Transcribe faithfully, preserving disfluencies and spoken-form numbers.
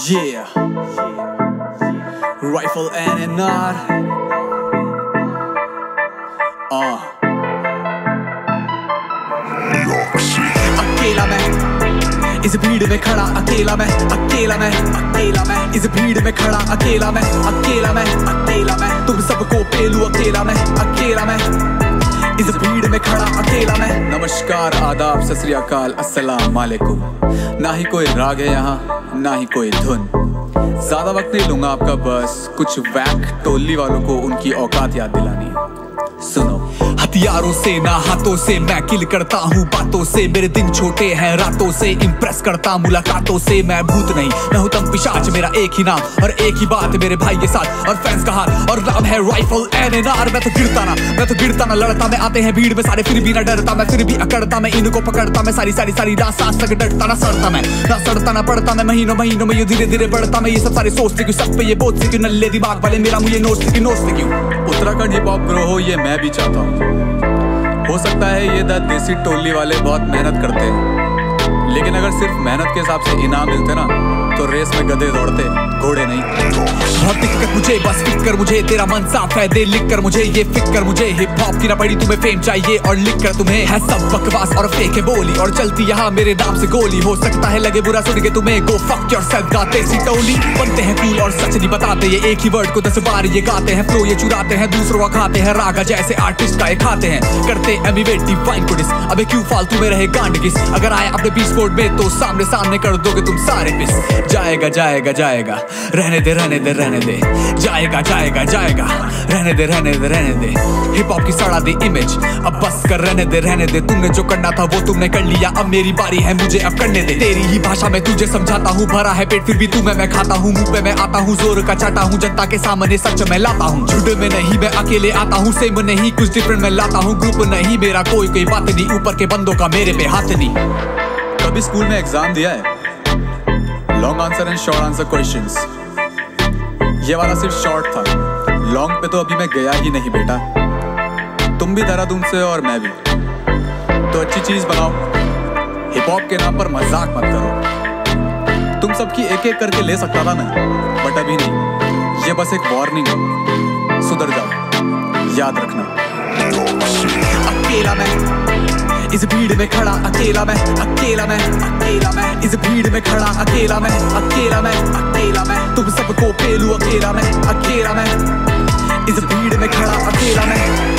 Yeah, Rifle N N R. Uh. अकेला मैं इस भीड़ में खड़ा, अकेला मैं, अकेला मैं, अकेला मैं इस भीड़ में खड़ा, अकेला मैं, अकेला मैं, अकेला मैं तुम सबको पेलू, अकेला मैं, अकेला मैं इस भीड़ में खड़ा, अकेला मैं। नमस्कार, आदाब, सत श्री अकाल, अस्सलाम वालेकुम। ना ही कोई राग है यहाँ, ना ही कोई धुन। ज्यादा वक्त नहीं लूंगा आपका, बस कुछ वैक टोली वालों को उनकी औकात याद दिलानी है। सुनो, हथियारों से ना हाथों से मैं किल करता हूँ, बातों से मेरे दिन छोटे हैं, रातों से इम्प्रेस करता मुलाकातों से। मैं भूत नहीं, मैं हूँ तम पिशाच, मेरा एक ही नाम और एक ही बात मेरे भाई के साथ और फैंस का हाथ, और नाम है राइफल एन एन आर। मैं तो गिरता ना, मैं तो गिरता ना लड़ता, मैं आते हैं भीड़ में सारे फिर भी ना डरता, मैं फिर भी अकड़ता, मैं इनको पकड़ता, मैं सारी सारी सारी रात सांस तक डरता ना सड़ता, मैं ना सड़ता ना पड़ता, मैं महीनों महीनों में ये धीरे धीरे बढ़ता। मैं ये सब सारे सोचते क्यों, सब पे ये बोझ से क्यों, नल्ले दिमाग वाले मेरा मुझे नोच से क्यों, नोच से क्यों। उत्तराखंड हिप हॉप ग्रो हो, ये मैं भी चाहता हूँ। हो सकता है ये द देसी टोली वाले बहुत मेहनत करते हैं, लेकिन अगर सिर्फ मेहनत के हिसाब से इनाम मिलते ना तो रेस में गधे दौड़ते, घोड़े नहीं। बहुत दिक्कत मुझे, बस फिक्र मुझे, तेरा मन साफ है दे लिख कर मुझे, ये फिक्र मुझे हिप हॉप की ना पड़ी, तुम्हें फेम चाहिए और लिख कर तुम्हें है सब बकवास और फेक है बोली, और चलती यहाँ मेरे नाम से गोली। हो सकता है लगे बुरा सुन के तुम्हें, गो फक योरसेल्फ गाते सी टोली, बनते हैं कूल और सच नहीं बताते, ये एक ही वर्ड को दस बार ये गाते हैं, फ्लो ये चुराते हैं दूसरों का खाते हैं, रागा जैसे आर्टिस्ट का ये खाते हैं, करते एमिवेट डिवाइन को डिस। अबे क्यों फालतू में रहे गांड किस, अगर आए अपने पीस कोड में तो सामने सामने कर दोगे तुम सारे पिस। जाएगा जाएगा जाएगा, रहने दे रहने दे रहने दे, जाएगा जाएगा जाएगा, रहने दे रहने दे रहने दे। हिप हॉप की सड़ा दी इमेज, अब बस कर रहने दे रहने दे, तुमने जो करना था वो तुमने कर लिया, अब मेरी बारी है मुझे अब करने दे। तेरी ही भाषा में तुझे समझाता हूँ, भरा है पेट फिर भी तू मैं मैं खाता हूँ, मुंह पे मैं आता हूँ, जोर का चाटा हूँ, जनता के सामने सच मैं लाता हूँ। झुंड में नहीं मैं अकेले आता हूँ, सेम नहीं कुछ डिफरेंट मैं लाता हूँ, ग्रुप नहीं मेरा कोई कोई बात नहीं, ऊपर के बंदों का मेरे पे हाथ नहीं। कभी स्कूल में एग्जाम दिया है, long answer and short answer questions, ये वाला सिर्फ शॉर्ट था, लॉन्ग पे तो अभी मैं गया ही नहीं बेटा। तुम भी देहरादून से और मैं भी, तो अच्छी चीज बनाओ, हिप हॉप के नाम पर मजाक मत करो। तुम सबकी एक एक करके ले सकता था मैं, बट अभी नहीं, ये बस एक वार्निंग है, सुधर जाओ, याद रखना। अकेला मैं इस भीड़ में खड़ा, अकेला मैं, अकेला मैं, अकेला मैं इस भीड़ में खड़ा, अकेला मैं, अकेला मैं, अकेला मैं तुम सबको पेलू, अकेला मैं, अकेला मैं इस भीड़ में खड़ा, अकेला मैं।